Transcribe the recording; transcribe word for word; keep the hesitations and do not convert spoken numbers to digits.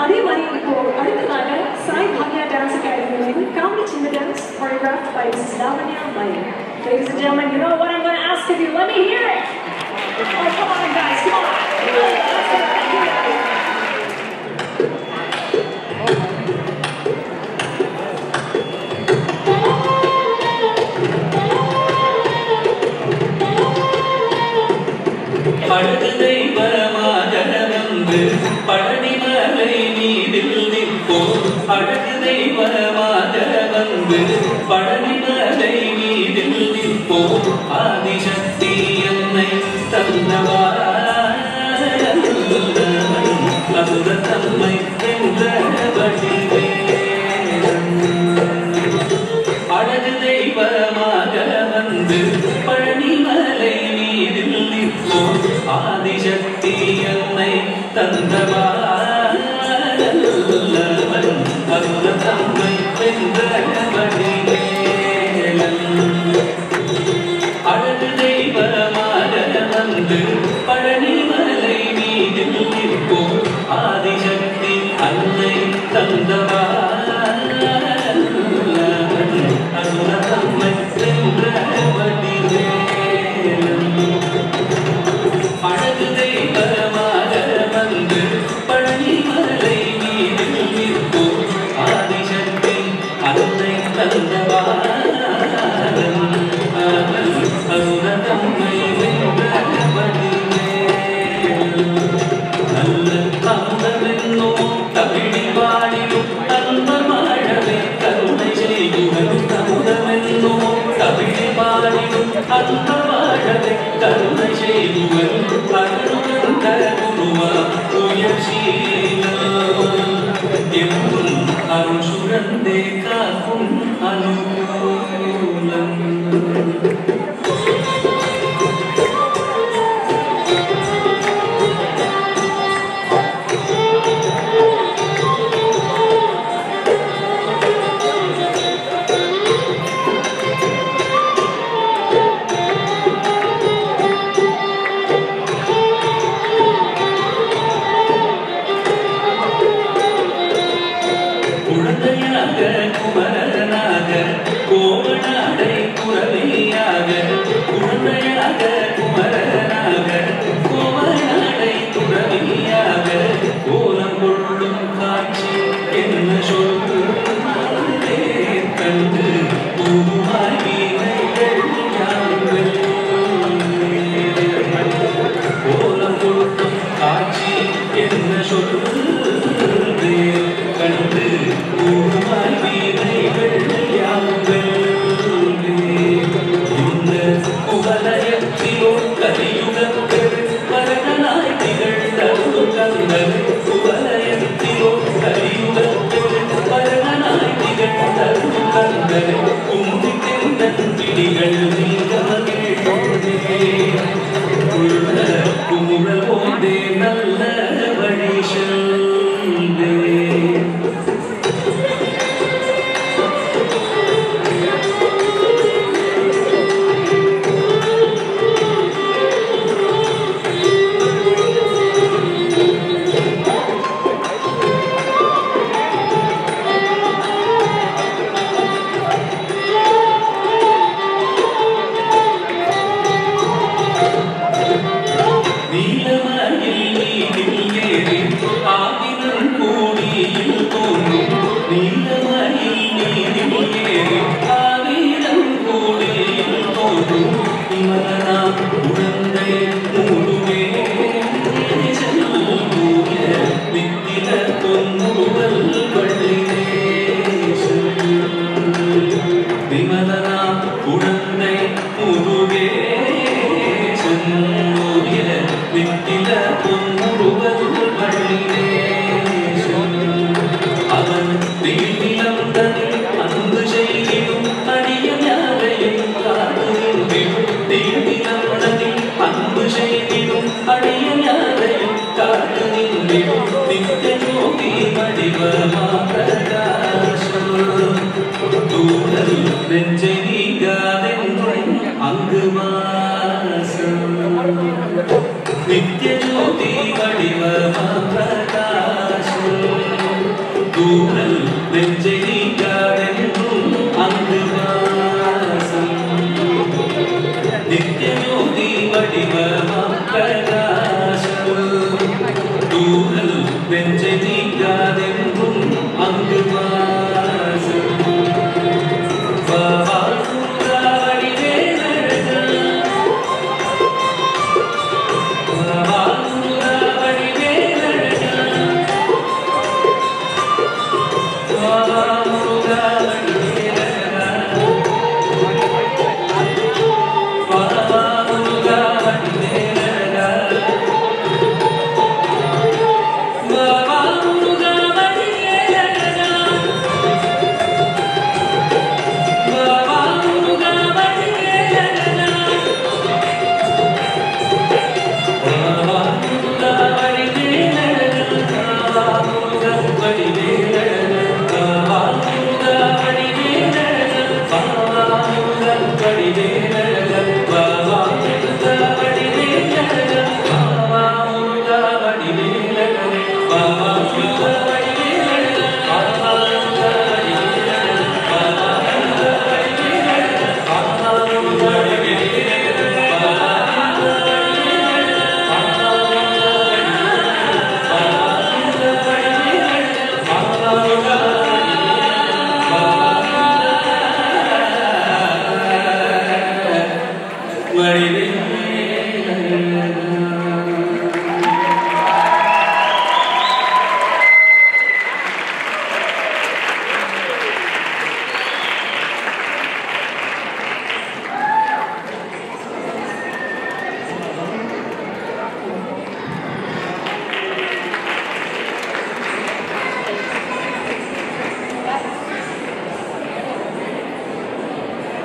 அதே மாதிரி இப்போ அடுத்ததாக சாய் பாக்யா டான்ஸ் அகாடமியிலிருந்து காமெடி சின்ன dance choreographed by Missus Lavanya Mayan. Ladies and gentlemen, you know what I'm going to ask of you. Let me hear it. Oh, come on, guys, come on. படுகதை வரமாக வந்து பழனிமலை மீதில் நிற்போம். படுகதை வரமாக வந்து பழனிமலை மீதில் நிற்போம். ஆதிசக்தி என்னை தந்தவார் அசுர தம்மை என்ற அழகு தெய்வமாக வந்து பழனிமலை மீதில் நிற்போம். ஆதிசக்தி என்னை தந்தவார் அசுர தம்மை என்ற அழகு தெய்வமாக வந்து பழனிமலை மீதில் நிற்போம். ஆதிசக்தி அன்னை தந்தவார் அசுர தம்மை என்ற அழகு தெய்வமாக வந்து பழனிமலை மீதில் நிற்போம். ஆதிசக்தி அன்னை தந்தவார் அசுர தம்மை என்ற நல்ல அமுதமென்னோ தமிழில் வாழிலும் அன்பமாழவே கருணை செய்குவரும். அமுதமென்னோ தமிழில் வாழிலும் அன்பமாழவே கருணை செய்குவரும். அருளும் குருவா உயர்சீலம் என்றும் அருள் சுரந்தே காக்கும் அனுகூலம். குழந்தையாக குமரனாக கோவனாடை குரவியாக. குழந்தையாக குமரனாக கோவனாடை குரவியாக. கோலம் கொள்ளும் காட்சி என்ன சொல்லு கண்டு கோலம் கொள்ளும் காட்சி என்ன சொல்லு கண்டு இந்த குவலயத்திலோ கலியுகத்தில் வரதனாய் திகழ்ந்தருளும் கந்தர். குவலயத்திலோ கலியுகத்தில் வரதனாய் திகழ்ந்தருளும் கந்தர். கும்பி தென்னன் பிடிகள் நீங்க மகிழ்ந்தே உள்ள குமுறல் போதே நல்ல வழி செல்வே. நீலமயில் நீதில் ஏறி ஆதினம் கூடியில் தோன்றும். நீலமயில் நீதில் ஏறி ஆதினம் கூடியில் தோன்றும். இமலனா உடந்தை மூடுவே செல்வூய வித்தில பொன்முறுவல் வள்ளினேசன். விமலனா உடந்தை முருகே விட்டில பொன்முறுவல் வள்ளினேசன். அவன் தீநிலம் தனில் அன்பு செய்திடும் அடிய ஞானையும் காத்துவிடும். தீநிலம் தனில் அன்பு செய்திடும் அடிய ஞானையும் காத்துவிடும். நித்திய ஜோதி வடிவமா பிரகாசம் தூரல் நெஞ்சை